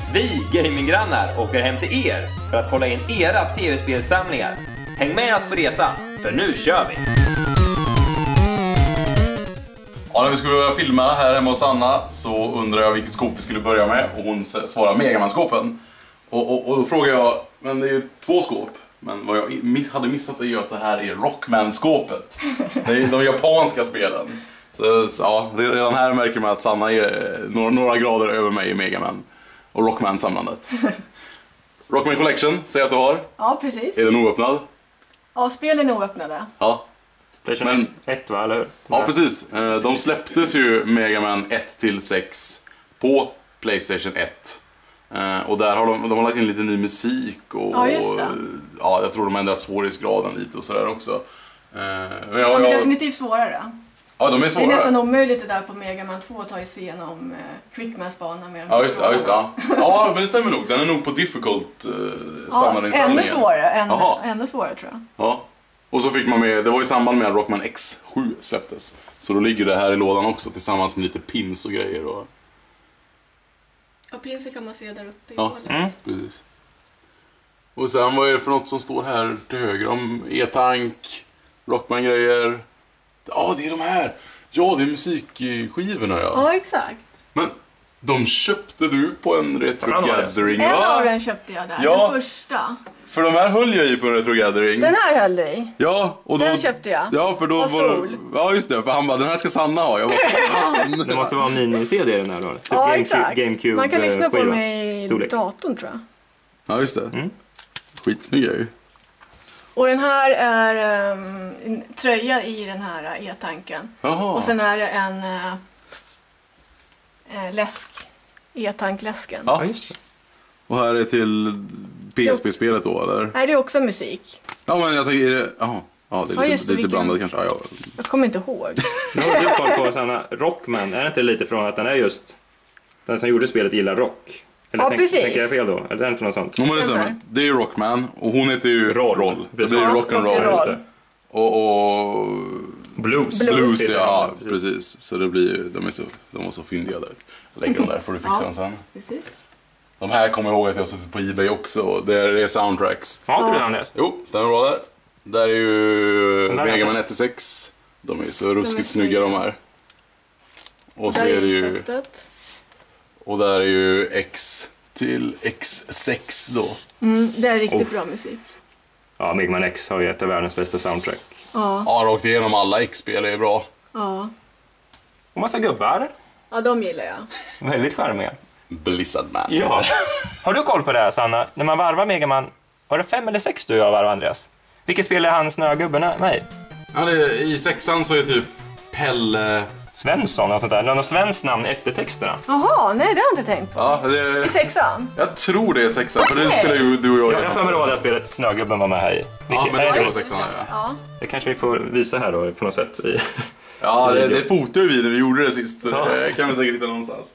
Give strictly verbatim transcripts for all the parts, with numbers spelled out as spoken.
Vi gaminggrannar åker hem till er för att kolla in era tv-spelsamlingar. Häng med oss på resan, för nu kör vi! Ja, när vi skulle börja filma här hemma hos Anna så undrar jag vilket skåp vi skulle börja med. Och hon svarar Megaman-skåpen. Och, och, och då frågar jag, men det är ju två skåp. Men vad jag miss, hade missat är ju att det här är Rockman-skåpet. Det är de japanska spelen. Så, så ja, redan här märker man att Sanna är några, några grader över mig i Megaman. Och Rockman-samlandet. Rockman Collection, säger att du har. Ja, precis. Är den oöppnad? Ja, spelen är oöppnade. Ja. PlayStation ett, va, eller hur? Ja, precis. De släpptes ju Megaman ett till sex på PlayStation ett. Och där har de, de har lagt in lite ny musik och ja, just det. Ja, jag tror de har ändrat svårighetsgraden lite och sådär också. Men jag, ja, men jag, definitivt svårare. Ja, de är svårare. Det är nästan omöjligt det där på Megaman två att ta sig igenom eh, Quickmans-banan med. Ja, just det, ja, just det. Ja. Ja, men det stämmer nog. Den är nog på difficult eh, standardinställningen. Ja, ännu svårare, ännu, Aha. ännu svårare tror jag. Ja. Och så fick man med, det var i samband med att Rockman X sju släpptes. Så då ligger det här i lådan också tillsammans med lite pins och grejer. Och... Ja, pinsen kan man se där uppe i ja, hålet. Mm. Precis. Och sen vad är det för något som står här till höger om E-tank, Rockman-grejer. Ja, det är de här. Ja, det är musikskivorna, ja. Ja, exakt. Men de köpte du på en Retro Gathering, en va? av den köpte jag där, ja. den första. För de här höll jag i på en Retro Gathering. Den här höll du i? Ja, och då, den köpte jag. Ja, för då och var Sol. Ja, just det, för han bara, den här ska Sanna ha. Jag bara, det måste vara en mini-C D den här då. Typ ja, GameCube, exakt. GameCube man kan lyssna på skiva. dem i Storlek. datorn, tror jag. Ja, just det. Mm. Skitsnygga ju. Och den här är um, en tröja i den här e-tanken. Och sen är det en uh, uh, läsk. E-tankläsken. Ja, just det. Och här är till P S P-spelet då, eller? Nej, det är också musik. Ja, men jag tänker, är det... Jaha. Ja, det är lite, ja, det, lite vilken... blandat kanske. Ja, ja. Jag kommer inte ihåg. Nu har du koll på sådana Rockman. Är det inte lite från att den är just... Den som gjorde spelet gillar rock? Eller ja, tänk, precis. Tänker jag fel då? Eller är det inte något sånt? Ja, men det stämmer. Det är ju Rockman. Och hon heter ju Roll. Roll. Så det blir ju rock'n'roll. Rock Roll. Och... och... Blues. Blues, Blues ja, precis. precis. Så det blir ju... De är så, de var så fyndiga där. Jag lägger dem där, får du fixa ja, dem sen. Precis. De här kommer jag ihåg att jag har suttit på eBay också. Det är soundtracks. Har inte du den läst? Jo, stämmer bra där. Där är ju Megaman ett till sex. De är så ruskigt de är snygga de här. Och så är det ju... Testet. Och där är ju X till X sex då. Mm, det är riktigt oh. bra musik. Ja, Megaman X har ju ett av världens bästa soundtrack. Ja, ja rakt igenom alla X-spel är bra. Ja. Och massa gubbar. Ja, de gillar jag. Väldigt charmiga. Blizzard Man. Ja. Har du koll på det här, Sanna? När man varvar Megaman, var det fem eller sex du och jag varvar, Andreas? Vilket spel är han snögubben med? Ja, det, i sexan så är typ Pelle... Svensson och sånt där. Någon svensk namn efter texterna. Jaha, nej det har jag inte tänkt på. Ja, det... I sexan? Jag tror det är sexan, för det spelar ju du och jag. Ja, jag får med råd att spelet Snögubben var med här i. Vilket, ja, men det var sexan här, ja. Ja. Det kanske vi får visa här då på något sätt. I... Ja, det, det fotade vi när vi gjorde det sist, så ja. Det kan vi säkert hitta någonstans.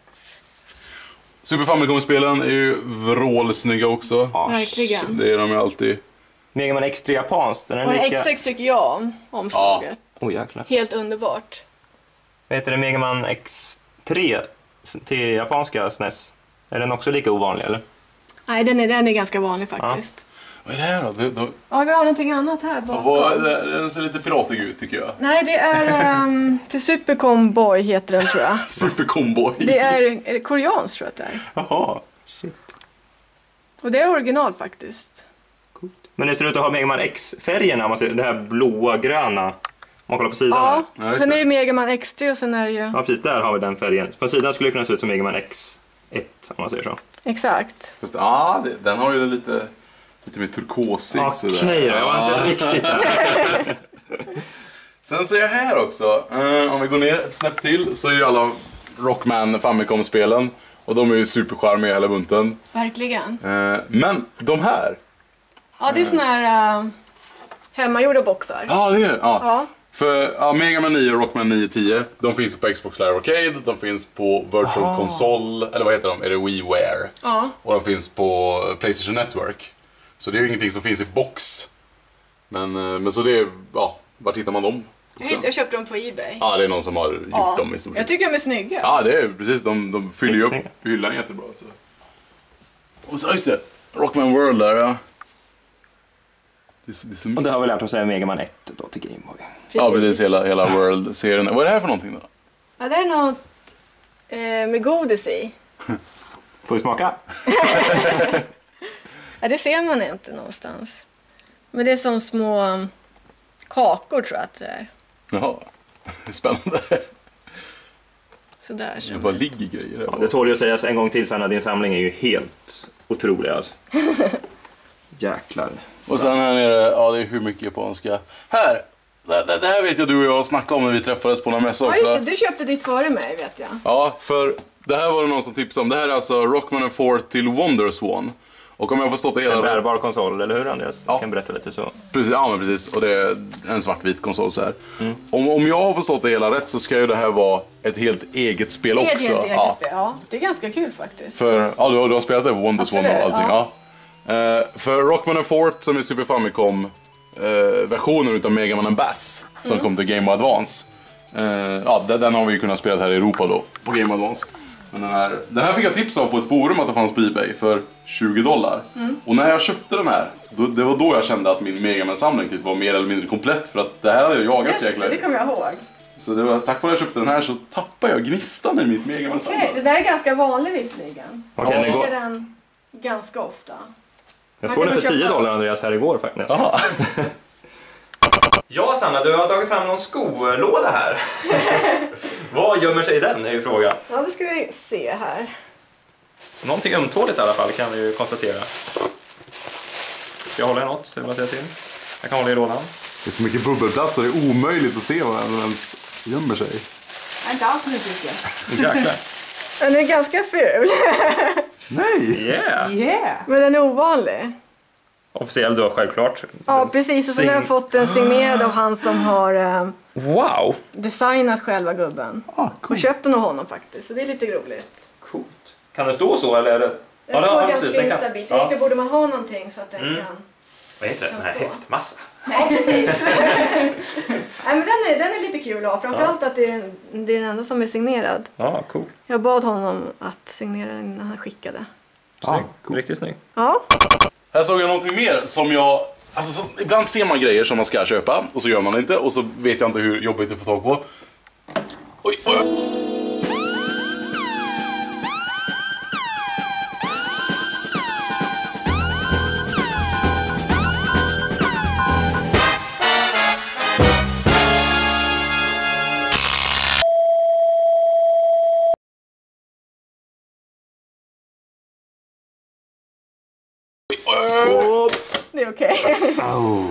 Super Famicom-spelen är ju vrålsnygga också. Ja, verkligen. Det är de ju alltid. Megaman X tre japanskt. Den är och lika... X sex tycker jag om, omslaget. Ja. Oh, jäklar. Helt underbart. Vad heter det, Megaman X tre till japanska S N E S? Är den också lika ovanlig, eller? Nej, den är, den är ganska vanlig faktiskt. Ja. Vad är det här då? Det, då... Ja, vi har någonting annat här bakom. Ja, den ser lite piratig ut tycker jag. Nej, det är um, till Super Comboy heter den tror jag. Super Comboy. Det är, är det koreanskt tror jag att det är. Jaha. Shit. Och det är original faktiskt. Coolt. Men det ser ut att ha Megaman X-färgerna, man ser det här blåa, gröna. Om man kollar på sidan ja, här. Ja, och sen är det Megaman X tre och sen är det ju... Ja, precis, där har vi den färgen. Från sidan skulle det kunna se ut som Megaman X ett, om man säger så. Exakt. Fast, ja, det, den har ju lite, lite mer turkosig. Okej okay, då, jag var inte riktigt där. Sen ser jag här också, uh, om vi går ner ett snäpp till så är ju alla Rockman Famicom-spelen. Och de är ju supercharmiga hela bunten. Verkligen. Uh, men de här. Ja, det är såna här uh, hemmagjorda boxar. Ja, det är ja. Ja. För ja, Megaman nio och Rockman nio tio, de finns på Xbox Live Arcade, de finns på Virtual Aha. Console, eller vad heter de? Är det WiiWare? Ja. Och de finns på PlayStation Network. Så det är ju ingenting som finns i box. Men, men så det är, ja, var hittar man dem? Jag köpte dem på eBay. Ja, det är någon som har gjort ja. dem i stort. Jag tycker de är snygga. Ja, det är precis, de, de fyller ju upp hyllan jättebra. Så. Och så, just det, Rockman World där, ja. Det är så, det är så och det har vi lärt oss säga Mega Man ett då till Game Boy. Precis. Ja, precis, hela, hela World-serien. Vad är det här för någonting då? Ja, det är något eh, med godis i. Får vi smaka? Ja, det ser man inte någonstans. Men det är som små kakor tror jag att det är. Jaha, spännande. Sådär Det som bara ligger grejer här. Ja, det tål ju att sägas en gång till sen att din samling är ju helt otrolig alltså. Jäklar. Och sen här nere, ja det är hur mycket japanska. Här, det, det, det här vet jag du och jag snackade om när vi träffades på någon mässa Ja, också. just det. Du köpte ditt före mig, vet jag. Ja, för det här var det någon som tipsade om. Det här är alltså Rockman and Fort till Wonderswan. Och om jag har förstått det hela... En bärbar konsol, eller hur Andreas? Ja. Jag kan berätta lite så. Precis, ja men precis. Och det är en svartvit konsol så här. Mm. Om, om jag har förstått det hela rätt så ska ju det här vara ett helt eget spel Det är också. ett helt eget ja. spel, ja. Det är ganska kul faktiskt. För, ja du har, du har spelat det på Wonderswan och Absolut, allting. Ja. Ja. Uh, för Rockman and Fort som är Super Famicom uh, versionen utav Mega Man and Bass som mm. kom till Game Boy Advance. Uh, ja, den, den har vi ju kunnat spela här i Europa då, på Game Boy Advance. Men den här, den här fick jag tips av på ett forum att det fanns på eBay för tjugo dollar. Mm. Och när jag köpte den här, då, det var då jag kände att min Mega Man-samling typ var mer eller mindre komplett. För att det här hade jag jagat så jäkla. Det kommer jag ihåg. Så det var, tack vare att jag köpte den här så tappade jag gnistan i mitt Mega Man-samling. Okej, det där är ganska vanligt visserligen. Okay, jag det går. ser den ganska ofta. Jag såg den för tio dollar Andreas här igår faktiskt. Ja Sanna, du har tagit fram någon skolåda här. Vad gömmer sig i den är ju frågan. Ja, det ska vi se här. Någonting ömtåligt i alla fall kan vi ju konstatera. Ska jag hålla i något? Så det bara säga till. Jag kan hålla i lådan. Det är så mycket bubbelplast så det är omöjligt att se vad den ens gömmer sig. Nej, inte alls mycket. Jäklar. Den är ganska ful. Nej! Yeah. Yeah. Men den är ovanlig. Officiell då, självklart. Ja, precis. Och sen har jag fått den signerad av han som har eh, wow. designat själva gubben. Ah, cool. Och köpt den av honom faktiskt. Så det är lite roligt. Coolt. Kan det stå så eller? Är det... Den ja, står ja, ganska precis. instabilt. Ja. Egentligen borde man ha någonting så att den Mm. kan... Vad heter det? Sån här stå. häftmassa. Ja, precis. Nej, men den, är, den är lite kul att ha. Framförallt ja. att det är, den, det är den enda som är signerad. Ja, cool. Jag bad honom att signera den innan han skickade. Snygg. Ja, cool. Riktigt snygg. Ja. Här såg jag någonting mer som jag... Alltså, så, ibland ser man grejer som man ska köpa och så gör man det inte och så vet jag inte hur jobbigt det får tag på. Oj, oj. Det är okej. Okay. Oh.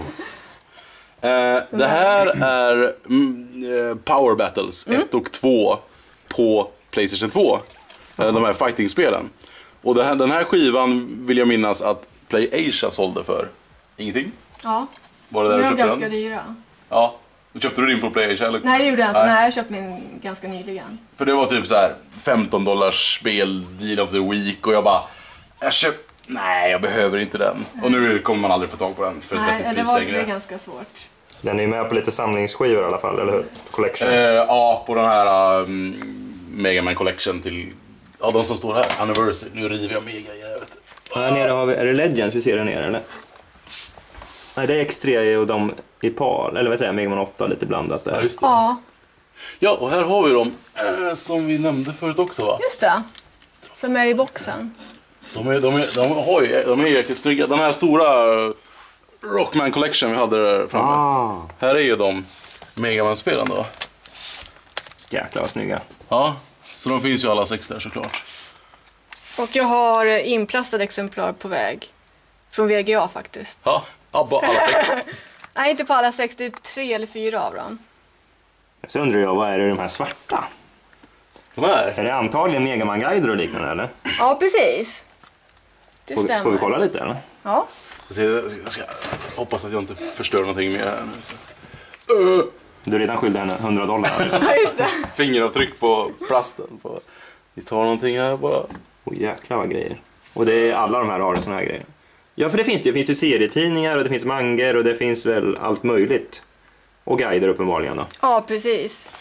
Uh, det här är mm, Power Battles mm. ett och två på PlayStation två. Uh, de här fighting-spelen. Och det här, den här skivan vill jag minnas att PlayAsia sålde för ingenting. Ja, var det där de du är köpte ganska den? dyra. Ja, då köpte du din på PlayAsia eller? Nej, det gjorde jag inte. Nej. Nej, jag köpte min ganska nyligen. För det var typ så här femton dollars spel, deal of the week och jag bara, jag köpte. Nej, jag behöver inte den. Nej. Och nu kommer man aldrig få tag på den för ett Nej, vettigt det pris var längre. det ganska svårt. Den är med på lite samlingsskivor i alla fall, eller hur? Collections. Eh, ja, på den här um, Mega Man Collection till... Ja, de som står här. Anniversary. Nu river jag med grejer, vet du. Här nere har vi... Är det Legends vi ser där nere, eller? Nej, det är X tre och de i par. Eller vad säger jag? Mega Man åtta lite blandat där. Ja, just det. Ja. Ja, och här har vi dem eh, som vi nämnde förut också, va? Just det. Som är i boxen. De är, de är, de har ju, de är jäkligt snygga. Den här stora uh, Rockman Collection vi hade där framme. Ah. Här är ju de Mega Man-spelen då. Jäklar vad snygga. Ja, så de finns ju alla sex där såklart. Och jag har inplastade exemplar på väg. Från V G A faktiskt. Ja, ja på alla sex. Nej, inte på alla sex. Det är tre eller fyra av dem. Så undrar jag, vad är det de här svarta? De här? Är det antagligen Mega Man-guider och liknande, eller? Ja, precis. Det får, stämmer. Får vi kolla lite, eller? Ja. Jag ska, jag ska hoppas att jag inte förstör någonting mer här nu. Uh. Du är redan skyldig henne hundra dollar. Ja, just det. Fingeravtryck på plasten. På. Vi tar någonting här bara. Åh, oh, jäklar vad grejer. Och det är alla de här har såna här grejer. Ja, för det finns det. Det finns ju serietidningar och det finns manger och det finns väl allt möjligt. Och guider uppenbarligen då. Ja, precis.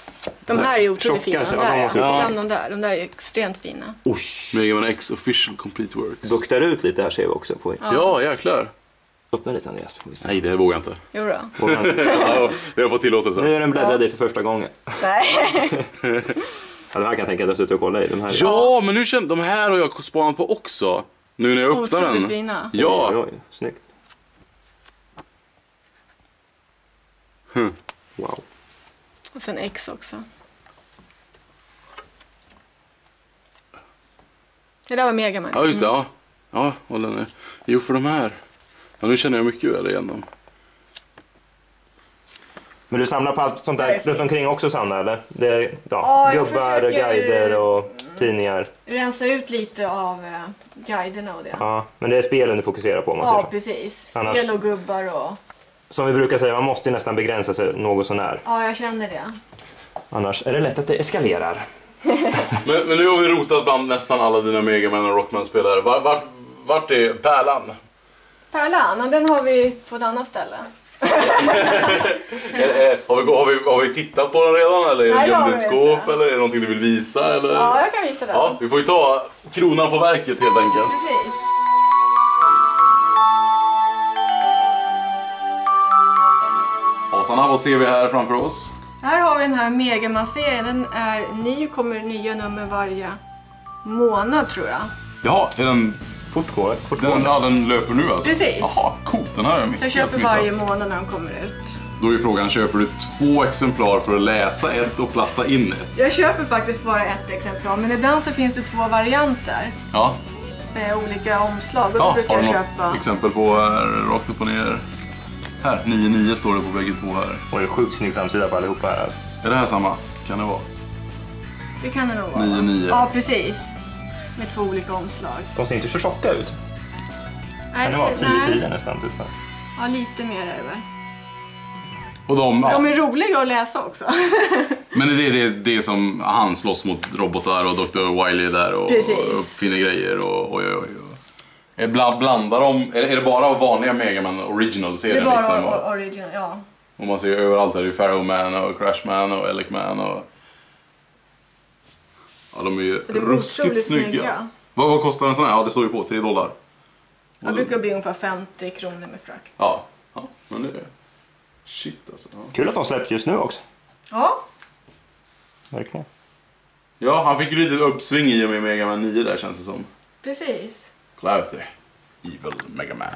De här är otroligt fina. Tjocka, De där, ja, de ja. måste- Fram de där. De där är extremt fina. Usch. Mega Man X Official Complete Works. Buktar ut lite här ser vi också på. Ja. Ja, jäklar. Öppna lite Andreas. Får vi se. Nej, det vågar jag inte. Jo då. Vågar inte. Ja, det har fått tillåtelse. Nu är den bläddrad i för första gången. Nej. Ja, de här kan jag tänka att jag suttit och kollat i. De här är... Ja, men nu känner de här har jag spanat på också. Nu när jag öppnar Otroligt den. fina. Ja. Oj, oj, snyggt. Hm. Wow. Och sen X också. Det där var Mega Man. Ja, just det. Ja, ja och den är... Jo, för de här. Ja, nu känner jag mycket väl igen dem. Men du samlar på allt sånt där runt omkring också, Sanna, eller? Det är, ja, Ja, jag gubbar, försöker- guider och tidningar. Rensa ut lite av eh, guiderna och det. Ja, men det är spelen du fokuserar på, om man Ja, säger så. precis. Annars- Spel och gubbar och... Som vi brukar säga, man måste ju nästan begränsa sig något så när. Ja, jag känner det. Annars är det lätt att det eskalerar. Men, men nu har vi rotat bland nästan alla dina Mega Man och Rockman-spelare. Vart, vart, vart är Pärlan? Pärlan, den har vi på ett annat ställe. är, är, har, vi, har, vi, har vi tittat på den redan? Eller är Nej, det det har gömd i ett vi skåp? inte. Eller är det någonting du vill visa? Eller? Ja, jag kan visa den. Ja, vi får ju ta kronan på verket helt enkelt. Precis. Ja, Sanna, vad ser vi här framför oss? Här har vi den här Mega Man-serien. Den är ny och kommer nya nummer varje månad, tror jag. Jaha, är den... Fortgår. Den, ja, den löper nu alltså? Precis. Jaha, coolt. Den här har jag Så jag köper varje månad när de kommer ut. Då är frågan, köper du två exemplar för att läsa ett och plasta in ett? Jag köper faktiskt bara ett exemplar, men ibland så finns det två varianter Ja. med olika omslag. Och då Ja, brukar har jag du köpa... något exempel på här, rakt upp och ner? Här, nio nio står det på bägge två här. Och det är sjukt snygg framsida på allihopa här alltså. Är det här samma? Kan det vara? Det kan det nog vara. nio nio. Ja, precis. Med två olika omslag. De ser inte så tjocka ut. Nej, Kan det vara det- tio nej. sidor nästan? Typ. Ja, lite mer är det väl. Och de, ja. De är roliga att läsa också. Men det är det, det som han slåss mot robotar och doktor Wily är där och, Precis. och uppfinner grejer och oj, oj, oj. Är bland, blandar de, är, är det bara vanliga Mega Man Det är original-serien bara liksom? o- Och, original, ja. och man ser ju överallt där det är Pharaoh Man och Crash Man och Elec Man och... Ja, de är ju De är ruskigt otroligt snygga. snygga. Vad, vad kostar en sån här? Ja, det står ju på tre dollar. Det brukar bli ungefär femtio kronor med frakt. Ja, ja men det är... Shit alltså. Ja. Kul att de släpps just nu också. Ja, Verkligen. Ja, han fick ju lite uppsving i och med Mega Man nio där känns det som. precis. Kolla ut det. Evil Mega Man.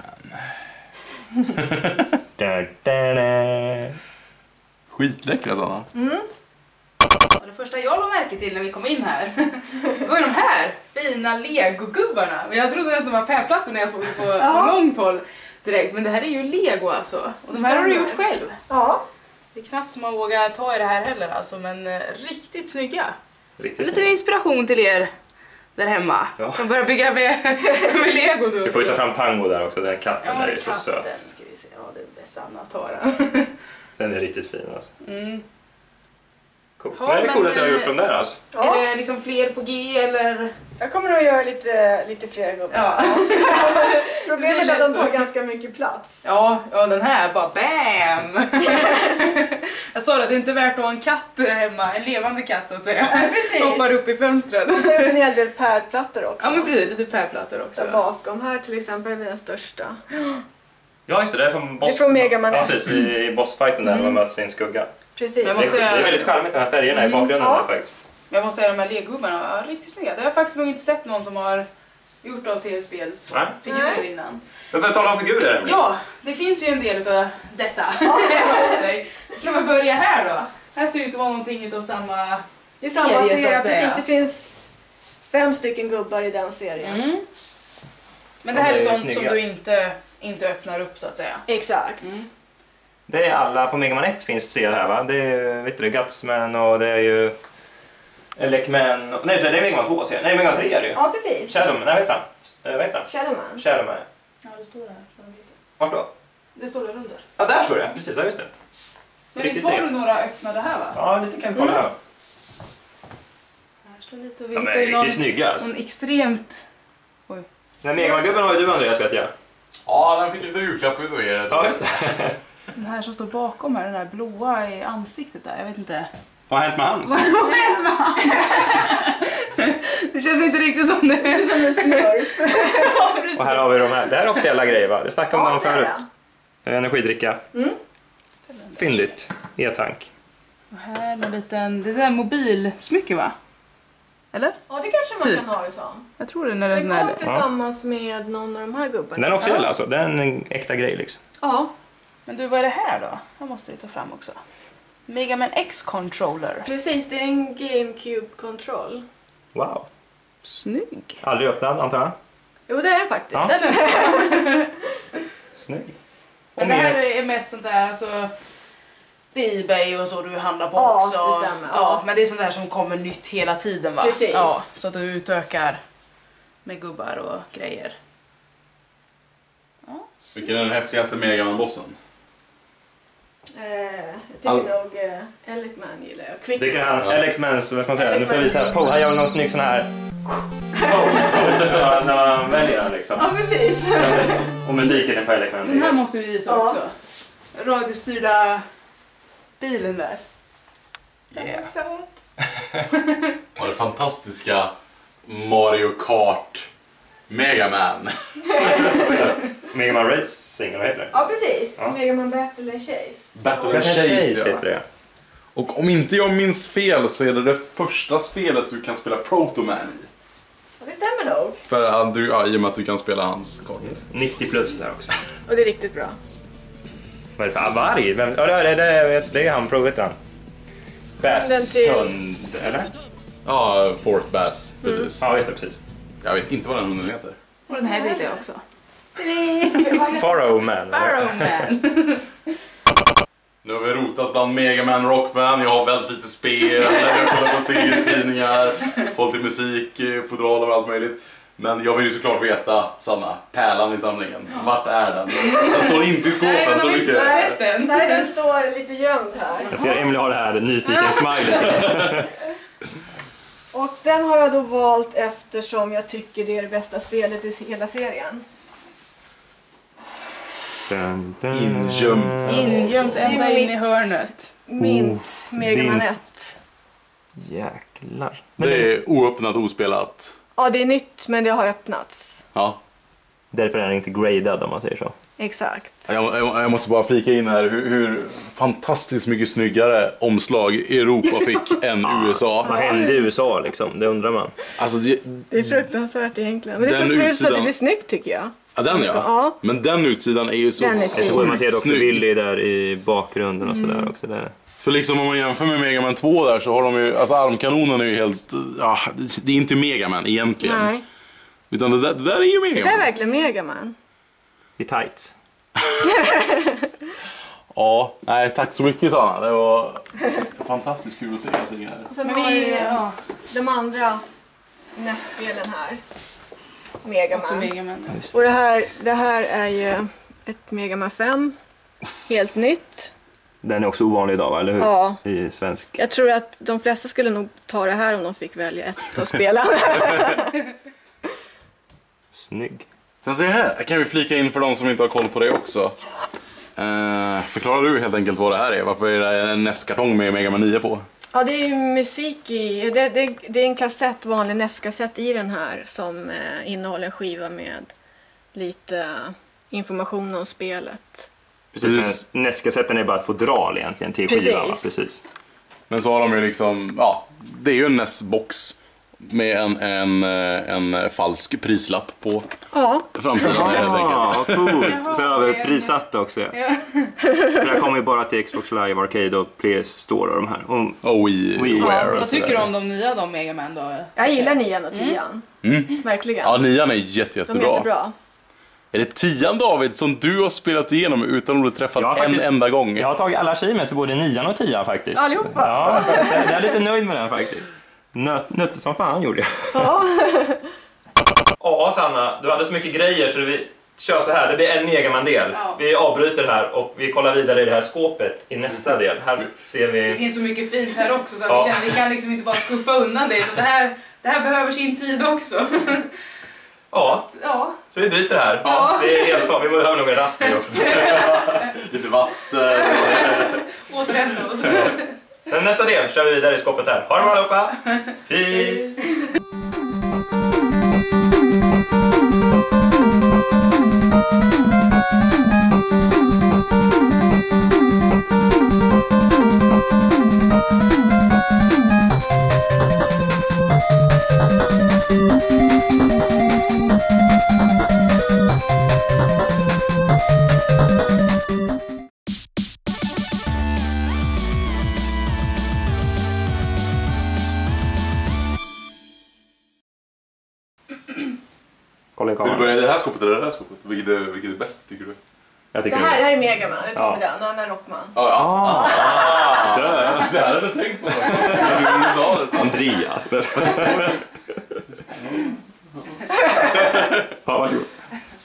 Da, da, da. Skitläckra sådana. Det första jag lade märke till när vi kom in här, det var ju de här fina legogubbarna. Och jag trodde nästan det var pärlplattor när jag såg det på, på långt håll direkt. Men det här är ju lego alltså. Och de här har du gjort själv. Ja. Det är knappt som man vågar ta i det här heller alltså, men eh, riktigt snygga. Riktigt Lite snyggt. inspiration till er där hemma. Ja. Som börjar bygga med, med lego nu. Vi får ju ta fram Tango där också, den katten Ja, där det är är så katten. söt. Ska vi se. Ja, det är Sanna tar den. Den är riktigt fin alltså. Mm. Cool. Ja, Men det är men, coolt att jag har eh, gjort dem där alltså. Ja. Är det liksom fler på G eller? Jag kommer nog göra lite, lite fler gubbar. Ja. Problemet är Det att är de lätt tar så. ganska mycket plats. Ja, ja, den här bara BAM! Jag sa det, det är inte värt att ha en katt hemma, en levande katt så att säga. Ja, precis. Hoppar upp i fönstret. Så är det en hel del pärlplattor också. Ja men precis, lite pärlplattor också. Där bakom. Här till exempel är den största. Ja just det, det är från boss... Det är från Mega Man Ja ett. precis, i bossfighten där man möter sin skugga. Precis. Men Det måste är, det jag- är väldigt charmigt de här färgerna i Mm, bakgrunden ja. där faktiskt. Men jag måste säga de här legubbarna, ja, riktigt snygga. Det har jag faktiskt nog inte sett någon som har gjort av tv-spels Nej. figurer Nej. innan. Men börjar tala om figurer Emily. Ja, det finns ju en del av detta. Kan man börja här då? Här ser ut att vara någonting av samma Det är samma serie, så serie, att säga. precis. Det finns fem stycken gubbar i den serien. Mm. Men det här De är är sånt snygga. som du inte, inte öppnar upp så att säga. Exakt. Mm. Det är alla, på Mega Man ett finns serier här va? Det är, vet du, Gutsman och det är ju... Elec Man... och- Nej det är Mega Man två serien. Nej Mega Man tre är det ju. Ja, precis. Shadowman, nej vet han? Eh, Vad heter han? Shadowman. Shadowman. Ja, det står det här. Jag vet inte. Vart då? Det står där under. Ja där står det, precis, ja just det. Men Riktigt visst har snyggt. du några öppnade här va? Ja lite kan vi kolla här. Här står lite och vi De är hittar ju någon, riktigt snygga alltså. någon extremt... Den här Mega Man-gubben har ju du Andreas vet jag. Ja, den fick lite julklapp utav er. Ja just det. Den här som står bakom här, den här blåa i ansiktet där, jag vet inte. Vad har hänt med han? Vad har hänt med han? Det känns inte riktigt som det är. Som en smurf. Och här har vi de här. Det här är officiella grejer va? Det snackade om Ja, dem det är förut. det. Energidricka. Mm. Fyndigt. E-tank. Och här är en liten, det är en mobilsmycke va? Eller? Ja, det kanske man Typ. kan ha det som. Jag tror det när det är Det sån kom här. tillsammans med någon av de här gubbarna. Den är officiell Ja. alltså. Den är en äkta grej liksom. Ja, Men du, vad är det här då? Jag måste vi ta fram också. Mega Man X-controller. precis. Det är en GameCube-kontroll. Wow. Snygg. Aldrig öppnad antar jag. Jo, det är den faktiskt. Ja. Den är- Snygg. Men det här är mest sånt där, alltså, det är eBay och så du handlar på Ja, också. det stämmer, Ja, ja. men det är sånt där som kommer nytt hela tiden va? Precis. Ja, så att du utökar med gubbar och grejer. Ja, Vilken är den häftigaste Mega Man-bossen? Eh, jag tycker All- nog eh, Elecman gillar jag. Quick. Det kan han. Alex Mans, vad ska man säga? Nu får jag visa här. Po, här gör vi någon snygg sån här. Oh, när man väljer den liksom. Ja, precis. Och musiken är på Alex den här Mans. måste vi visa Ja. också. Radiostyrda bilen där. Den Yeah. är sånt. Och det fantastiska Mario Kart Mega Man. Mega Man Racing, vad heter det? Ja, precis. Ja. Mega Man Battle and Chase. Battle and Chase Chase, heter ja. det. Och om inte jag minns fel så är det det första spelet du kan spela Proto Man i. Ja, det stämmer nog. För han, du, ja, i och med att du kan spela hans kart. nittio plus där också. Och det är riktigt bra. Vad är det för varg? Vem? Ja, det, det, det, det är han, provet han. Bäshund, eller? Ja, Fort Bass, precis. Ja, just det, precis. Jag vet inte vad den hunden heter. Och den här heter jag också. Farrow Man. Barrow Man. Nu har vi rotat bland Mega Man Rockman, jag har väldigt lite spel, jag har kollat på serietidningar, hållit i musik, fodraler och allt möjligt. Men jag vill ju såklart veta, Sanna, pärlan i samlingen. Vart är den? Den står inte i skåpen Nej, den så har mycket. inte sett den. Nej, den står lite gömd här. Jag ser Emily har det här nyfiken smiley. Och den har jag då valt eftersom jag tycker det är det bästa spelet i hela serien. Dun, dun. Ingömt. Ingömt ända in i hörnet. Mint Oh, Mega Man din- ett. Jäklar. Men Det det... är oöppnat, ospelat. Ja, det är nytt men det har öppnats. Ja. Därför är den inte graded om man säger så. Exakt. Jag, jag, jag måste bara flika in här hur, hur fantastiskt mycket snyggare omslag Europa fick än U S A. Vad hände i U S A liksom? Det undrar man. Alltså, det, Det är fruktansvärt egentligen. Men det är Den så fult så att utsidan- det blir snyggt tycker jag. ja, den ja. Ja. Men den utsidan är ju så Den är Det är så man ser doktor snygg. Willy där i bakgrunden och sådär också. Där. För liksom om man jämför med Mega Man två där så har de ju, alltså armkanonen är ju helt, ja, det är inte Mega Man egentligen. Nej, Utan det där, det där är ju Mega det är Man. verkligen Mega Man. I tights. Ja, nej tack så mycket Sanna. Det var fantastiskt kul att se allting här. Och sen Men har vi, vi ja, de andra N E S-spelen här. Mega också Man. Mega Man. Och det här, det här är ju ett Mega Man fem. Helt nytt. Den är också ovanlig idag va? Eller hur? Ja. I svensk. Jag tror att de flesta skulle nog ta det här om de fick välja ett att spela. Snygg. Sen ser jag här, här kan vi flika in för de som inte har koll på det också. Eh, förklarar du helt enkelt vad det här är? Varför är det en N E S-kartong med Mega Man nio på? Ja, det är ju musik i. Det, det, det är en kassett, vanlig N E S-kassett i den här som eh, innehåller en skiva med lite information om spelet. Precis, Precis. men N E S-kassetten är bara ett fodral egentligen till Precis. skivan va? Precis. Men så har de ju liksom, ja, det är ju en N E S-box med en, en, eh, en falsk prislapp på Ja, framsidan helt enkelt. Ja, coolt. Jaha, Så har vi det är- prissatt också. Ja. Ja. Det här kommer ju bara till Xbox Live Arcade och P S Store och de här. Och Och Wii, Wii. Ware och Vad sådär. tycker du om de nya då, Mega Man då? jag gillar nian och tian. Mm. Verkligen. Ja, nian är jätte, De är jättebra. jättebra. Är det tian David som du har spelat igenom utan att du träffat Jag har en faktiskt- enda gång? jag har tagit alla achievements i både nian och tian faktiskt. Allihopa? Ja, så jag jag är lite nöjd med den faktiskt. Nöt, nötte som fan gjorde jag. Ja. Ja, Sanna, du hade så mycket grejer så vi kör så här. Det blir en Megaman-del. Ja. Vi avbryter här och vi kollar vidare i det här skåpet i nästa del. Här ser Det vi... finns så mycket fint här också så att Ja. vi, känner, vi kan liksom inte bara skuffa undan det. Så det, här, det här behöver sin tid också. Ja, Ja. så vi bryter här. Ja. Vi är helt så. Vi behöver nog en rast nu också. Lite vatten. Återhämta oss. Men nästa del kör vi vidare i skåpet här. Ha det bra allihopa! Peace! Kolla i Vill du kameran. börja i det här skåpet eller det här skåpet? Vilket är, vilket är bäst tycker du? Jag Det tycker här, det här är Megaman, det tar Ja. vi den. Och han är Rockman. Ja, ja. Ah, Ah, det här hade jag tänkt på. Du sa det så. Andreas. Ja, varsågod.